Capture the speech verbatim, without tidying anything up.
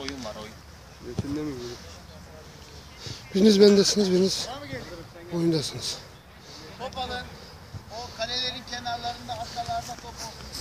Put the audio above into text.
Oyun var oyun. Götünde mi böyle? Biriniz bendesiniz, biriniz oyundasınız. Top alın. O kalelerin kenarlarında, arkalarda top olsun.